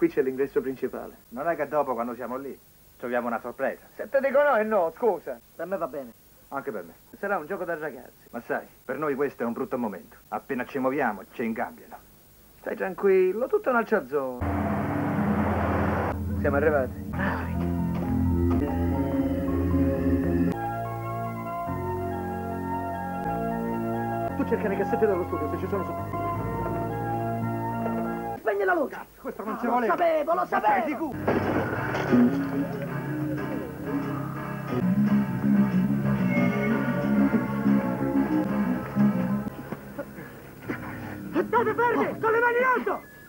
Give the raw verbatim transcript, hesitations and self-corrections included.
Qui c'è l'ingresso principale. Non è che dopo, quando siamo lì, troviamo una sorpresa. Se te dico no e no, scusa. Per me va bene. Anche per me. Sarà un gioco da ragazzi. Ma sai, per noi questo è un brutto momento. Appena ci muoviamo, ci ingabbiano. Stai tranquillo, tutta un'altra zona. Siamo arrivati. Bravi. Tu cerca nei cassetti dello studio se ci sono su. Spegni la luce. Cazzo, questo non Ah, ci lo voleva. sapevo, lo Ma sapevo. sei sicuro? State fermi, con le mani in alto.